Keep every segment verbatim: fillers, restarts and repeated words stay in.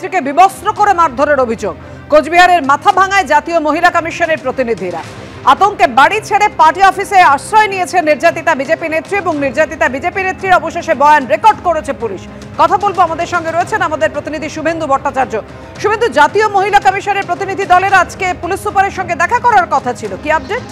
নেত্রীকে বিবস্ত্র করে মারধরের অভিযোগ। কোচবিহারের মাথাভাঙায় জাতীয় মহিলা কমিশনের প্রতিনিধিরা আতঙ্কে বাড়ি ছেড়ে পার্টি অফিসে আশ্রয় নিয়েছে নির্যাতিতা বিজেপি নেত্রী এবং নির্যাতিতা বিজেপি নেত্রীর অবশেষে বয়ান রেকর্ড করেছে পুলিশ। কথা বলবো, আমাদের সঙ্গে রয়েছেন আমাদের প্রতিনিধি শুভেন্দু ভট্টাচার্য। শুভেন্দু, জাতীয় মহিলা কমিশনের প্রতিনিধি দলের আজকে পুলিশ সুপারের সঙ্গে দেখা করার কথা ছিল, কি আপডেট?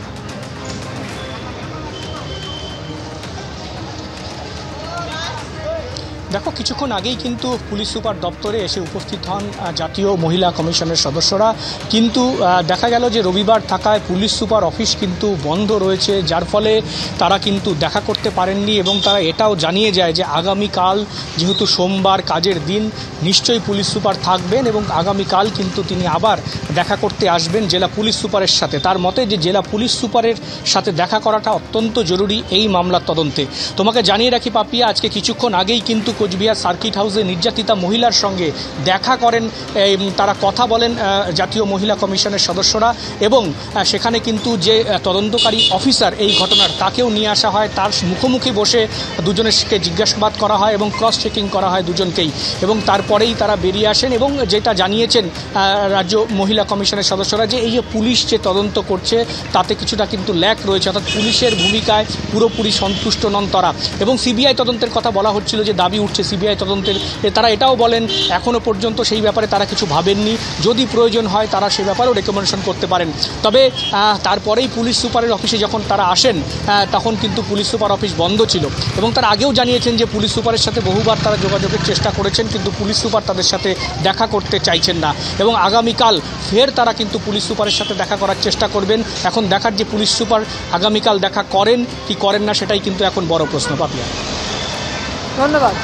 দেখো, কিছুক্ষণ আগেই কিন্তু পুলিশ সুপার দপ্তরে এসে উপস্থিত হন জাতীয় মহিলা কমিশনের সদস্যরা। কিন্তু দেখা গেল যে রবিবার থাকায় পুলিশ সুপার অফিস কিন্তু বন্ধ রয়েছে, যার ফলে তারা কিন্তু দেখা করতে পারেননি এবং তারা এটাও জানিয়ে যায় যে আগামীকাল যেহেতু সোমবার কাজের দিন, নিশ্চয়ই পুলিশ সুপার থাকবেন এবং আগামীকাল কিন্তু তিনি আবার দেখা করতে আসবেন জেলা পুলিশ সুপারের সাথে। তার মতে যে জেলা পুলিশ সুপারের সাথে দেখা করাটা অত্যন্ত জরুরি এই মামলার তদন্তে। তোমাকে জানিয়ে রাখি পাপিয়া, আজকে কিছুক্ষণ আগেই কিন্তু কোচবিহার সার্কিট হাউসে নির্যাতিতা মহিলার সঙ্গে দেখা করেন, তারা কথা বলেন জাতীয় মহিলা কমিশনের সদস্যরা এবং সেখানে কিন্তু যে তদন্তকারী অফিসার এই ঘটনার তাকেও নিয়ে আসা হয়, তার মুখোমুখি বসে দুজনেরকে জিজ্ঞাসাবাদ করা হয় এবং ক্রস চেকিং করা হয় দুজনকেই, এবং তারপরেই তারা বেরিয়ে আসেন। এবং যেটা জানিয়েছেন রাজ্য মহিলা কমিশনের সদস্যরা যে এই যে পুলিশ যে তদন্ত করছে তাতে কিছুটা কিন্তু ল্যাক রয়েছে, অর্থাৎ পুলিশের ভূমিকায় পুরোপুরি সন্তুষ্ট নন তারা। এবং সিবিআই তদন্তের কথা বলা হচ্ছিল যে দাবি উঠছে সিবিআই তদন্তের, তারা এটাও বলেন এখনও পর্যন্ত সেই ব্যাপারে তারা কিছু ভাবেননি, যদি প্রয়োজন হয় তারা সেই ব্যাপারেও রেকমেন্ডেশন করতে পারেন। তবে তারপরেই পুলিশ সুপারের অফিসে যখন তারা আসেন তখন কিন্তু পুলিশ সুপার অফিস বন্ধ ছিল এবং তারা আগেও জানিয়েছেন যে পুলিশ সুপারের সাথে বহুবার তারা যোগাযোগের চেষ্টা করেছেন, কিন্তু পুলিশ সুপার তাদের সাথে দেখা করতে চাইছেন না এবং আগামীকাল ফের তারা কিন্তু পুলিশ সুপারের সাথে দেখা করার চেষ্টা করবেন। এখন দেখার যে পুলিশ সুপার আগামীকাল দেখা করেন কি করেন না সেটাই কিন্তু এখন বড় প্রশ্ন। পাপিয়া, ধন্যবাদ।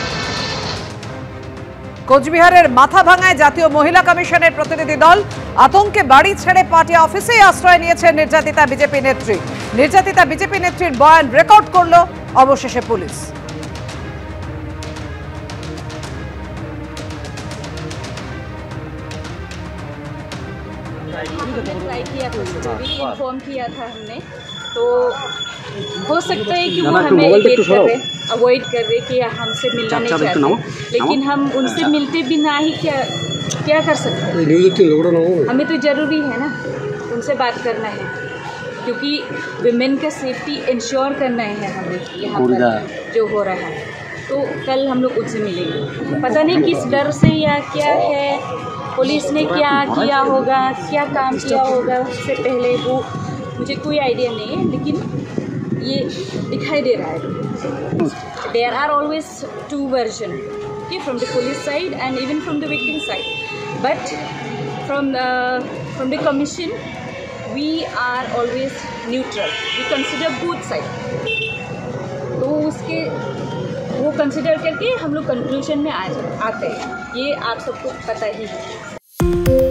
কোচবিহারের মাথাভাঙায় জাতীয় মহিলা কমিশনের প্রতিনিধি দল আতঙ্কে বাড়ি ছেড়ে পার্টি অফিসে আশ্রয় নিয়েছে নির্যাতিতা বিজেপি নেত্রী। নির্যাতিতা বিজেপি নেত্রীর বয়ান রেকর্ড করল অবশেষে পুলিশ। ट्राई किया था, इन्फॉर्म किया था हमने, तो हो सकता है कि वो हमें अवॉइड कर रहे अवॉइड कर रहे कि हमसे मिलना नहीं चाहते, लेकिन हम उनसे मिलते भी ना ही क्या क्या कर सकते हैं। हमें तो ज़रूरी है ना उनसे बात करना है, क्योंकि विमेन का सेफ्टी इंश्योर करना है हमें यहाँ पर जो हो रहा है। तो कल हम लोग उनसे मिलेंगे, पता नहीं किस डर से या क्या है, पुलिस ने क्या किया होगा, क्या काम किया होगा उससे पहले, वो मुझे कोई आइडिया नहीं है, लेकिन ये दिखाई दे रहा है। There are always two version, from the police side and even from the victim side, but from the from the commission we are always neutral, we consider both side. तो उसके वो कंसिडर करके हम लोग कंक्लूजन में आ आते हैं, ये आप सबको पता ही है।